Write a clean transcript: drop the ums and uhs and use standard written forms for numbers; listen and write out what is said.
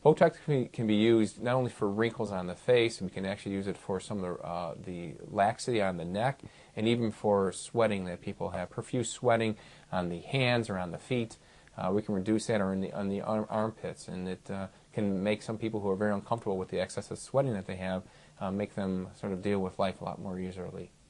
Botox can be used not only for wrinkles on the face, we can actually use it for some of the laxity on the neck, and even for sweating that people have, profuse sweating on the hands or on the feet. We can reduce that, or on the armpits, and it can make some people who are very uncomfortable with the excessive sweating that they have, make them sort of deal with life a lot more easily.